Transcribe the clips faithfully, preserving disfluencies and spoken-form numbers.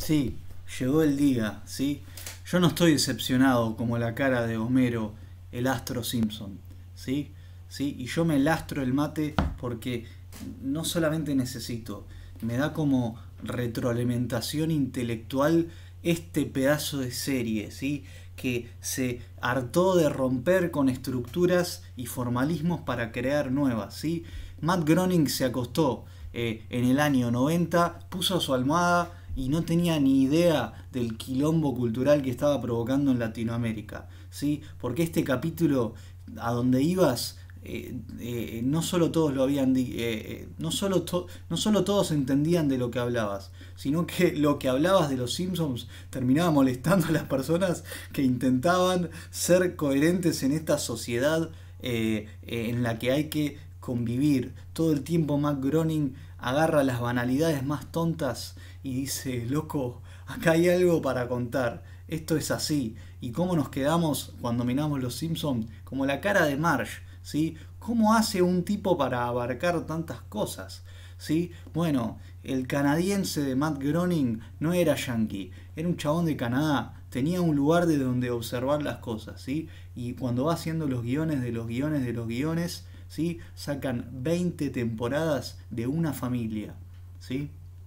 Sí, llegó el día, ¿sí? Yo no estoy decepcionado como la cara de Homero, el astro Simpson, ¿sí? ¿Sí? Y yo me lastro el mate porque no solamente necesito, me da como retroalimentación intelectual este pedazo de serie, ¿sí? Que se hartó de romper con estructuras y formalismos para crear nuevas, ¿sí? Matt Groening se acostó eh, en el año noventa, puso su almohada y no tenía ni idea del quilombo cultural que estaba provocando en Latinoamérica, ¿sí? Porque este capítulo, a donde ibas, eh, eh, no solo todos lo habían di eh, no solo to no solo todos entendían de lo que hablabas, sino que lo que hablabas de los Simpsons terminaba molestando a las personas que intentaban ser coherentes en esta sociedad eh, eh, en la que hay que convivir. Todo el tiempo Matt Groening agarra las banalidades más tontas y dice, loco, acá hay algo para contar, esto es así. Y cómo nos quedamos cuando miramos Los Simpsons, como la cara de Marge, ¿sí? ¿Cómo hace un tipo para abarcar tantas cosas? ¿Sí? Bueno, el canadiense de Matt Groening no era yankee, era un chabón de Canadá, tenía un lugar de donde observar las cosas, ¿sí? Y cuando va haciendo los guiones de los guiones de los guiones, ¿sí? Sacan veinte temporadas de una familia, ¿sí?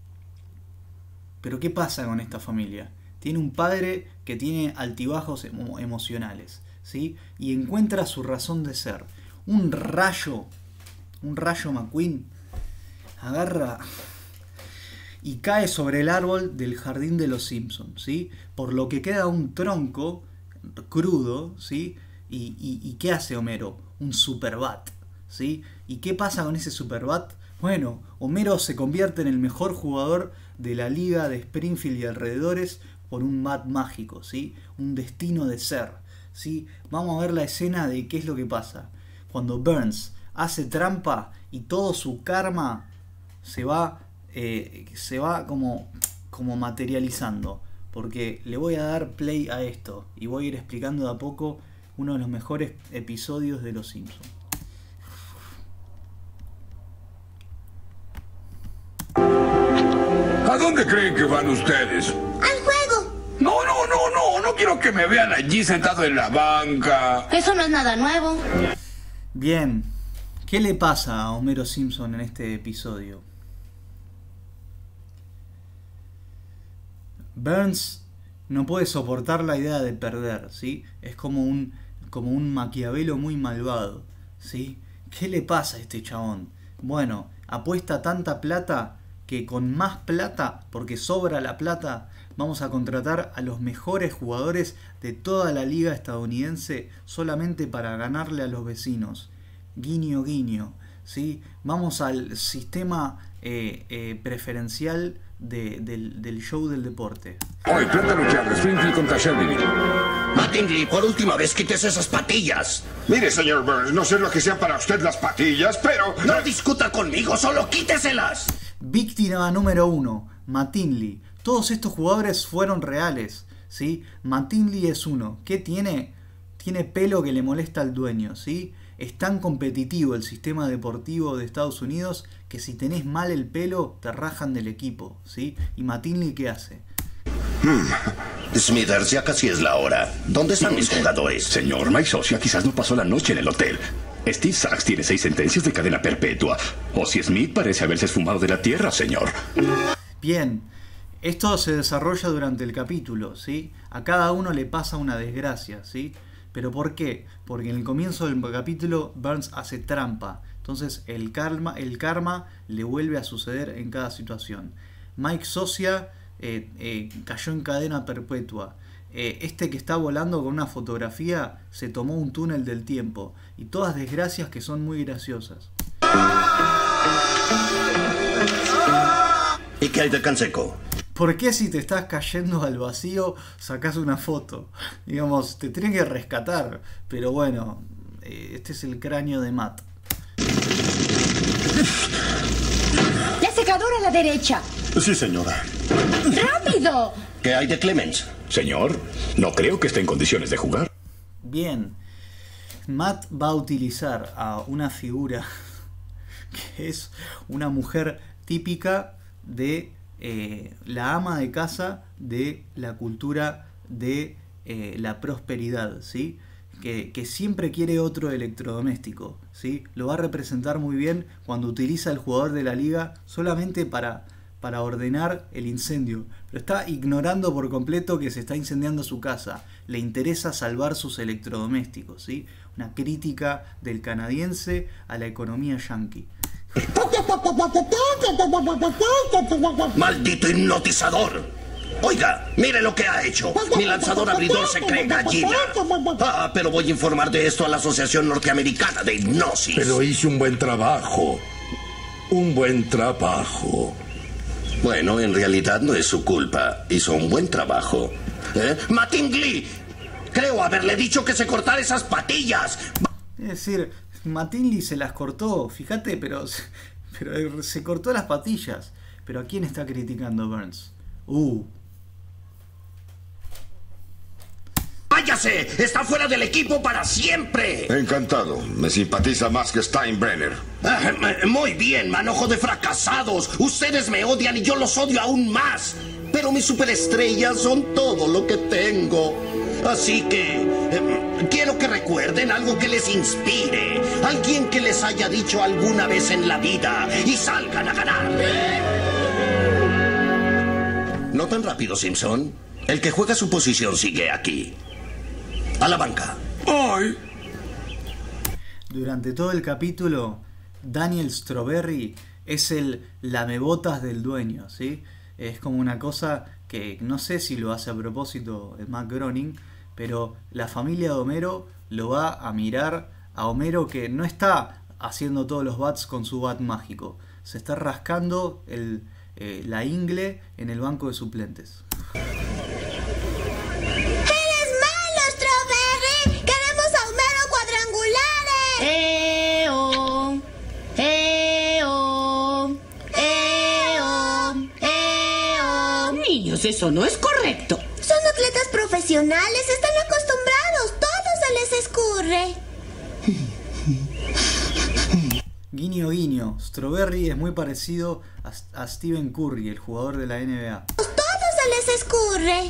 Pero ¿qué pasa con esta familia? Tiene un padre que tiene altibajos emo emocionales, ¿sí? Y encuentra su razón de ser. Un rayo, un rayo McQueen, agarra y cae sobre el árbol del jardín de los Simpsons, ¿sí? Por lo que queda un tronco crudo, ¿sí? Y, y, ¿y qué hace Homero? Un superbat, ¿sí? ¿Y qué pasa con ese superbat? Bueno, Homero se convierte en el mejor jugador de la liga de Springfield y alrededores por un bat mágico, ¿sí? Un destino de ser, ¿sí? Vamos a ver la escena de qué es lo que pasa. Cuando Burns hace trampa y todo su karma se va, eh, se va como, como materializando. Porque le voy a dar play a esto y voy a ir explicando de a poco uno de los mejores episodios de Los Simpsons. ¿A dónde creen que van ustedes? ¡Al juego! No, no, no, no, no quiero que me vean allí sentado en la banca. Eso no es nada nuevo. Bien, ¿qué le pasa a Homero Simpson en este episodio? Burns no puede soportar la idea de perder, ¿sí? Es como un, como un Maquiavelo muy malvado, ¿sí? ¿Qué le pasa a este chabón? Bueno, apuesta tanta plata que con más plata, porque sobra la plata, vamos a contratar a los mejores jugadores de toda la liga estadounidense solamente para ganarle a los vecinos. Guiño, guiño, ¿sí? Vamos al sistema eh, eh, preferencial de, del, del show del deporte. Hoy, planta luchar, Springfield contra Shelbyville. Mattingly, por última vez quites esas patillas. Mire, señor Burns, no sé lo que sean para usted las patillas, pero... No discuta conmigo, solo quíteselas. Víctima número uno, Mattingly. Todos estos jugadores fueron reales, ¿sí? Mattingly es uno. ¿Qué tiene? Tiene pelo que le molesta al dueño, ¿sí? Es tan competitivo el sistema deportivo de Estados Unidos que si tenés mal el pelo te rajan del equipo, ¿sí? ¿Y Mattingly qué hace? Hmm. Smithers, ya casi es la hora. ¿Dónde están mis jugadores? Señor, Mike Socia quizás no pasó la noche en el hotel. Steve Sachs tiene seis sentencias de cadena perpetua. Ozzie Smith parece haberse esfumado de la tierra, señor. Bien, esto se desarrolla durante el capítulo, ¿sí? A cada uno le pasa una desgracia, ¿sí? ¿Pero por qué? Porque en el comienzo del capítulo Burns hace trampa. Entonces el karma, el karma le vuelve a suceder en cada situación. Mike Socia eh, eh, cayó en cadena perpetua. Eh, este que está volando con una fotografía se tomó un túnel del tiempo. Y todas desgracias que son muy graciosas. ¿Y qué hay de Canseco? ¿Por qué si te estás cayendo al vacío sacás una foto? Digamos, te tienen que rescatar. Pero bueno, eh, este es el cráneo de Matt. La secadora a la derecha. Sí, señora. ¡Rápido! ¿Qué hay de Clemens? Señor, no creo que esté en condiciones de jugar. Bien. Matt va a utilizar a una figura que es una mujer típica de eh, la ama de casa de la cultura de eh, la prosperidad, ¿sí? Que, que siempre quiere otro electrodoméstico, ¿sí? Lo va a representar muy bien cuando utiliza al jugador de la liga solamente para, para ordenar el incendio. Pero está ignorando por completo que se está incendiando su casa. Le interesa salvar sus electrodomésticos, ¿sí? Una crítica del canadiense a la economía yankee. ¡Maldito hipnotizador! Oiga, mire lo que ha hecho. Mi lanzador abridor se cree gallina. Ah, pero voy a informar de esto a la Asociación Norteamericana de Hipnosis. Pero hice un buen trabajo. Un buen trabajo. Bueno, en realidad no es su culpa. Hizo un buen trabajo. ¿Eh? ¡Mattingly! Creo haberle dicho que se cortara esas patillas. Es decir, Mattingly se las cortó, fíjate, pero, pero se cortó las patillas. Pero ¿a quién está criticando Burns? Uh... ¡Váyase! ¡Está fuera del equipo para siempre! Encantado. Me simpatiza más que Steinbrenner. Ah, muy bien, manojo de fracasados. Ustedes me odian y yo los odio aún más. Pero mis superestrellas son todo lo que tengo. Así que eh, quiero que recuerden algo que les inspire. Alguien que les haya dicho alguna vez en la vida y salgan a ganar. No tan rápido, Simpson. El que juega su posición sigue aquí. A la banca. ¡Ay! Durante todo el capítulo, Daniel Strawberry es el lamebotas del dueño, ¿sí? Es como una cosa que no sé si lo hace a propósito Matt Groening, pero la familia de Homero lo va a mirar a Homero, que no está haciendo todos los bats con su bat mágico. Se está rascando el, eh, la ingle en el banco de suplentes. ¡Eo! ¡Eo! ¡Eo! ¡Eo! Niños, eso no es correcto. Son atletas profesionales, están acostumbrados, todo se les escurre. Guiño guiño, Strawberry es muy parecido a, a Stephen Curry, el jugador de la N B A. Todo se les escurre.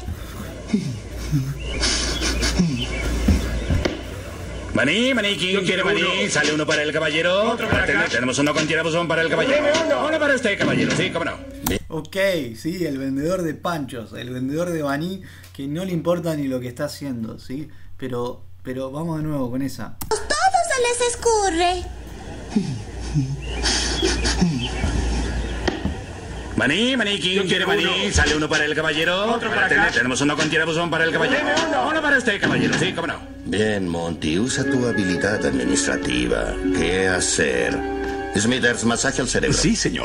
Maní, maní, ¿quién quiere maní? Sale uno para el caballero. Otro para acá. Tenemos uno con tirabuzón para el caballero. Uno. uno para usted, caballero. Sí, cómo no. Ok, sí, el vendedor de panchos, el vendedor de maní, que no le importa ni lo que está haciendo, ¿sí? Pero, pero vamos de nuevo con esa. Todo se les escurre. Maní, maní, ¿quién quiere maní? Sale uno para el caballero. Otro para acá. Tenemos uno con tirabuzón para el caballero. Uno. uno para usted, caballero. Sí, cómo no. Bien, Monty, usa tu habilidad administrativa. ¿Qué hacer? Smithers, masaje al cerebro. Sí, señor.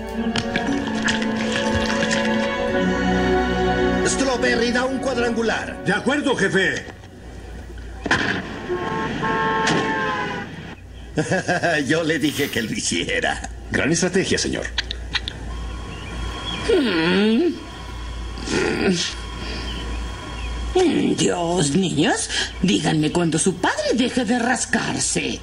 Strawberry, da un cuadrangular. De acuerdo, jefe. Yo le dije que lo hiciera. Gran estrategia, señor. Mm. Mm, Dios, niños, díganme cuando su padre deje de rascarse.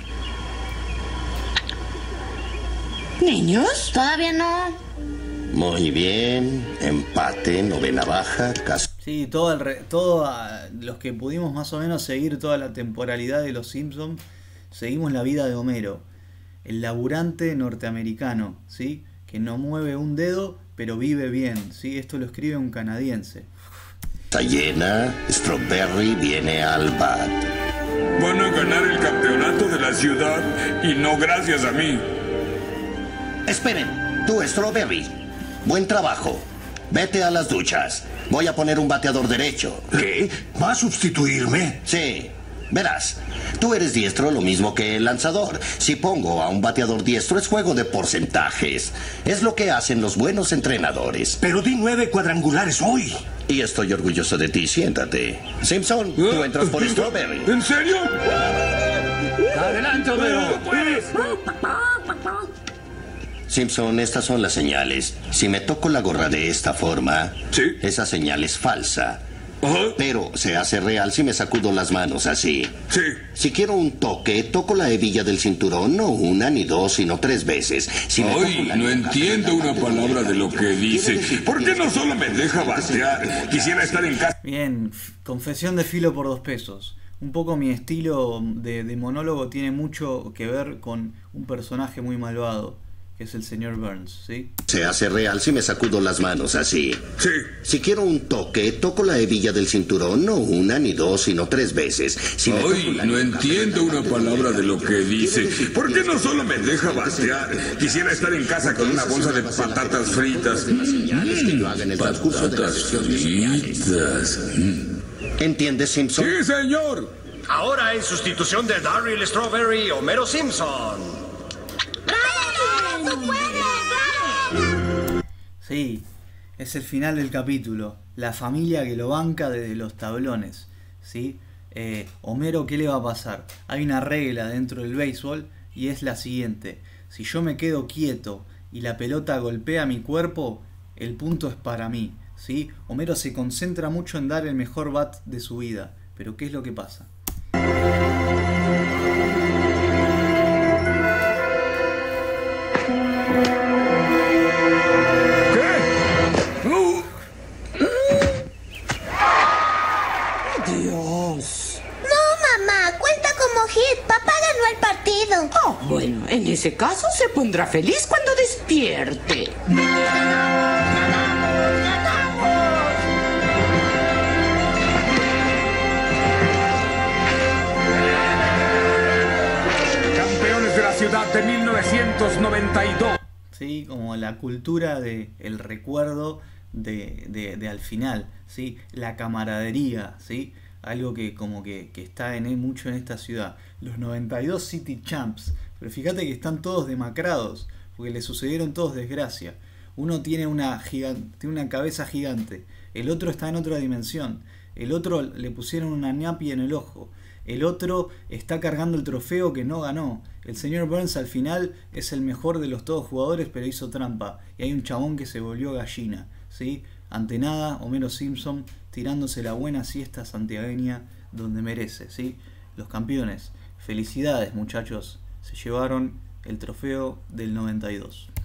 ¿Niños? Todavía no. Muy bien. Empate, novena baja, caso. Sí, todo el re, todo a, los que pudimos más o menos seguir toda la temporalidad de los Simpsons, seguimos la vida de Homero, el laburante norteamericano, ¿sí? Que no mueve un dedo, pero vive bien, ¿sí? Esto lo escribe un canadiense. Está llena, Strawberry viene al bat. Van a ganar el campeonato de la ciudad y no gracias a mí. Esperen, tú, Strawberry. Buen trabajo. Vete a las duchas. Voy a poner un bateador derecho. ¿Qué? ¿Va a sustituirme? Sí. Verás, tú eres diestro lo mismo que el lanzador. Si pongo a un bateador diestro es juego de porcentajes. Es lo que hacen los buenos entrenadores. Pero di nueve cuadrangulares hoy. Y estoy orgulloso de ti, siéntate. Simpson, tú entras por Strawberry. ¿En serio? Adelante, Homero. Simpson, estas son las señales. Si me toco la gorra de esta forma, ¿sí? Esa señal es falsa. Uh-huh. Pero se hace real si me sacudo las manos así. Sí. Si quiero un toque, toco la hebilla del cinturón, no una ni dos, sino tres veces. Si me Ay, no entiendo una palabra de lo que dice. ¿Por qué no solo me deja batear? Quisiera estar en casa. Bien, confesión de filo por dos pesos. Un poco mi estilo de, de monólogo tiene mucho que ver con un personaje muy malvado, que es el señor Burns, ¿sí? Se hace real si me sacudo las manos así. Sí. Si quiero un toque, toco la hebilla del cinturón, no una ni dos, sino tres veces. Si Ay, no entiendo una palabra de lo que dice. ¿Por qué no solo me deja batear? Quisiera estar en casa con una bolsa de patatas fritas. Mm, Patatas fritas. ¿Entiendes, Simpson? Sí, señor. Ahora en sustitución de Darryl Strawberry, Homero Simpson. ¡Bravo! ¡Tú puedes! ¡Bravo! Sí, es el final del capítulo. La familia que lo banca desde los tablones, ¿sí? Eh, Homero, ¿qué le va a pasar? Hay una regla dentro del béisbol y es la siguiente. Si yo me quedo quieto y la pelota golpea mi cuerpo, el punto es para mí, ¿sí? Homero se concentra mucho en dar el mejor bat de su vida. Pero ¿qué es lo que pasa? Dios. No, mamá, cuenta como hit. Papá ganó el partido. Oh, bueno, en ese caso se pondrá feliz cuando despierte. Campeones de la ciudad de mil novecientos noventa y dos. ¿Sí? Como la cultura del recuerdo de, de, de al final, ¿sí? La camaradería, ¿sí? Algo que como que, que está en mucho en esta ciudad. Los noventa y dos City Champs, pero fíjate que están todos demacrados, porque le sucedieron todos desgracia. Uno tiene una, gigante, tiene una cabeza gigante, el otro está en otra dimensión, el otro le pusieron una ñapi en el ojo, el otro está cargando el trofeo que no ganó. El señor Burns al final es el mejor de los todos jugadores, pero hizo trampa. Y hay un chabón que se volvió gallina, ¿sí? Ante nada, Homero Simpson tirándose la buena siesta santiagueña donde merece, ¿sí? Los campeones, felicidades muchachos, se llevaron el trofeo del noventa y dos.